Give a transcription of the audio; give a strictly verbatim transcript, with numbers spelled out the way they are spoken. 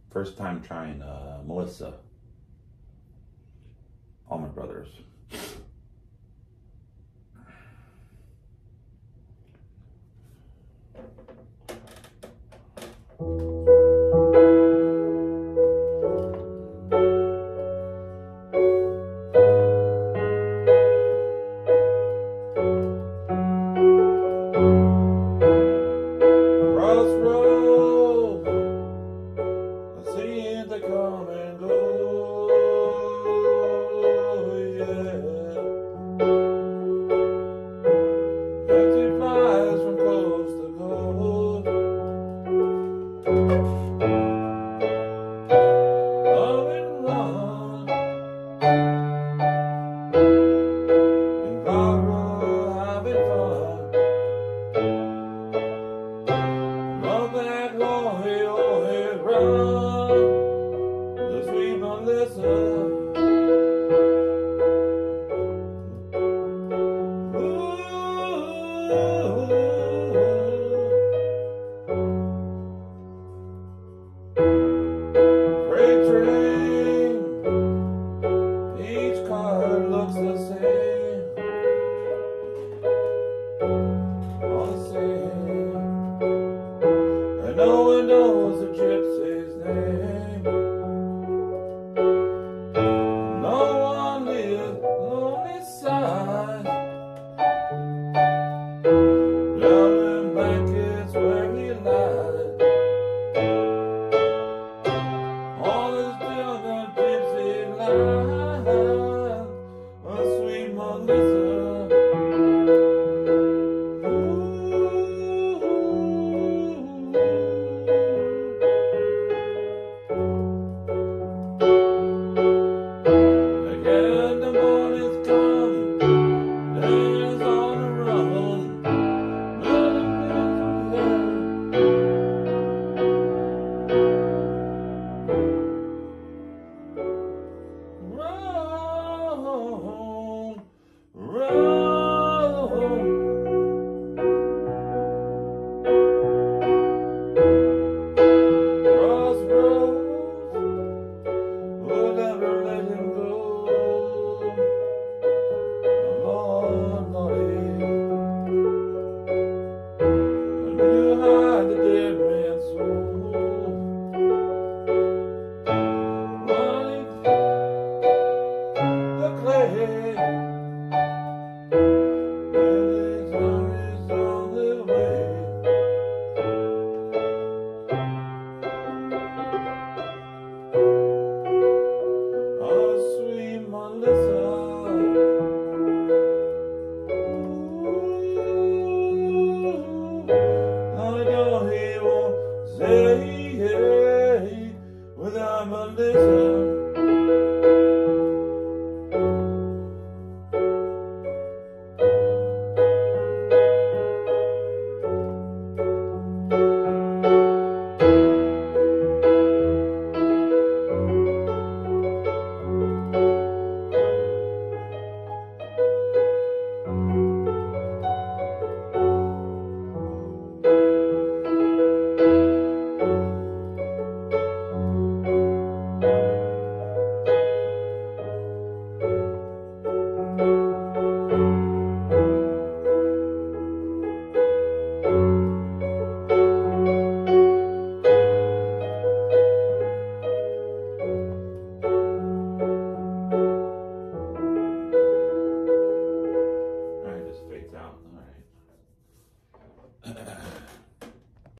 First time trying uh, Melissa. All my brothers. Crossroads, I see they come and go, yeah. Empty flies from coast to coast. Love and run, in Colorado having fun. Love that oh hey oh hey run, the sweet Melissa. Freight train, each card looks the same, all the same. And no one knows the gypsy's name. No one lives lonely side, down in blankets where he lies. All is still the gypsy life, a sweet Melissa. Again the morning's come, days on the run, nothing run, run. Crossroads, will never let him go. Lord, Lordy, and you hide the dead man's soul. Running the clay, and his tongue is on the way. Oh, sweet Melissa. Ooh, I know he won't say yeah without Melissa. All right, just fades out. All right.